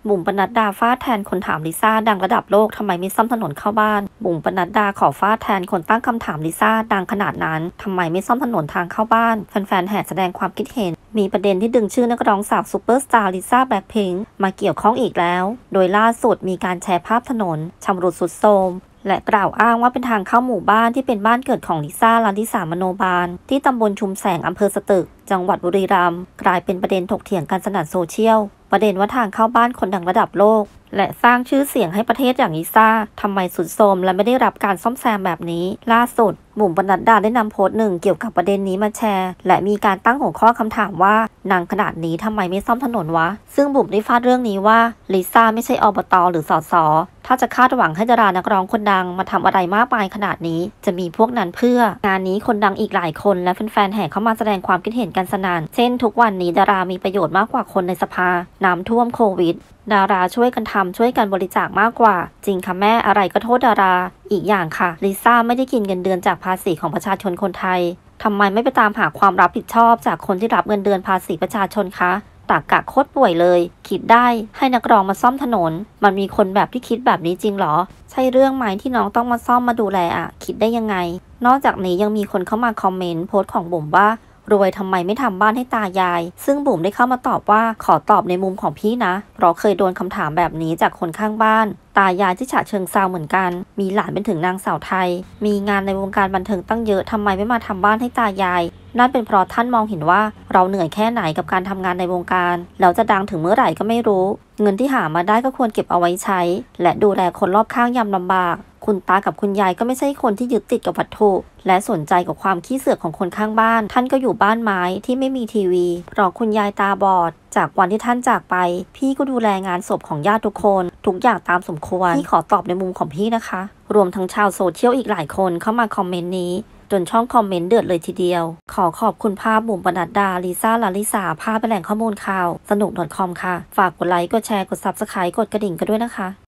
บุ๋มปนัดดาฟาดแทนคนถามลิซ่าดังระดับโลกทำไมไม่ซ่อมถนนเข้าบ้านบุ๋มปนัดดาขอฟาดแทนคนตั้งคำถามลิซ่าดังขนาดนั้นทำไมไม่ซ่อมถนนทางเข้าบ้านแฟนๆแห่แสดงความคิดเห็นมีประเด็นที่ดึงชื่อนักร้องสาวซูเปอร์สตาร์ลิซ่าแบล็คพิงค์มาเกี่ยวข้องอีกแล้วโดยล่าสุดมีการแชร์ภาพถนนชำรุดทรุดโทรมและกล่าวอ้างว่าเป็นทางเข้าหมู่บ้านที่เป็นบ้านเกิดของลิซ่าลาลิสามโนบาลที่ตำบลชุมแสงอำเภอสตึกจังหวัดบุรีรัมย์กลายเป็นประเด็นถกเถียงกันสนั่นโซเชียลประเด็นว่าทางเข้าบ้านคนดังระดับโลกและสร้างชื่อเสียงให้ประเทศอย่างลิซ่าทำไมสุดโทรมและไม่ได้รับการซ่อมแซมแบบนี้ล่าสุดบุ๋มปนัดดาได้นำโพสต์หนึ่งเกี่ยวกับประเด็นนี้มาแชร์และมีการตั้งหัวข้อคำถามว่านางขนาดนี้ทำไมไม่ซ่อมถนนวะซึ่งบุ๋มได้ฟาดเรื่องนี้ว่าลิซ่าไม่ใช่อบต.หรือสส.ถ้าจะคาดหวังให้ดารานักร้องคนดังมาทำอะไรมากมายขนาดนี้จะมีพวกนั้นเพื่องานนี้คนดังอีกหลายคนและแฟนๆแห่เข้ามาแสดงความคิดเห็นกันสนั่นเช่นทุกวันนี้ดารามีประโยชน์มากกว่าคนในสภาน้ำท่วมโควิดดาราช่วยกันทำช่วยกันบริจาคมากกว่าจริงค่ะแม่อะไรก็โทษดาราอีกอย่างค่ะลิซ่าไม่ได้กินเงินเดือนจากภาษีของประชาชนคนไทยทำไมไม่ไปตามหาความรับผิดชอบจากคนที่รับเงินเดือนภาษีประชาชนคะตากะโคตรป่วยเลยคิดได้ให้นักร้องมาซ่อมถนนมันมีคนแบบที่คิดแบบนี้จริงหรอใช่เรื่องไหมที่น้องต้องมาซ่อมมาดูแลอ่ะคิดได้ยังไงนอกจากนี้ยังมีคนเข้ามาคอมเมนต์โพสต์ของบุ๋มว่ารวยทำไมไม่ทำบ้านให้ตายายซึ่งบุ๋มได้เข้ามาตอบว่าขอตอบในมุมของพี่นะเพราะเคยโดนคำถามแบบนี้จากคนข้างบ้านตายายที่ฉะเชิงเทราเหมือนกันมีหลานเป็นถึงนางสาวไทยมีงานในวงการบันเทิงตั้งเยอะทำไมไม่มาทำบ้านให้ตายายนั่นเป็นเพราะท่านมองเห็นว่าเราเหนื่อยแค่ไหนกับการทำงานในวงการแล้วจะดังถึงเมื่อไหร่ก็ไม่รู้เงินที่หามาได้ก็ควรเก็บเอาไว้ใช้และดูแลคนรอบข้างยามลำบากคุณตากับคุณยายก็ไม่ใช่คนที่ยึดติดกับวัตถุและสนใจกับความขี้เสือกของคนข้างบ้านท่านก็อยู่บ้านไม้ที่ไม่มีทีวีเพราะคุณยายตาบอดจากวันที่ท่านจากไปพี่ก็ดูแลงานศพของญาติทุกคนทุกอย่างตามสมควรพี่ขอตอบในมุมของพี่นะคะรวมทั้งชาวโซเชียลอีกหลายคนเข้ามาคอมเมนต์นี้จนช่องคอมเมนต์เดือดเลยทีเดียวขอขอบคุณภาพบุ๋มปนัดดาลิซ่าลาลิสาภาพเป็นแหล่งข้อมูลข่าวสนุก .com ค่ะฝากกดไลค์กดแชร์กด Subscribe กดกระดิ่งกันด้วยนะคะ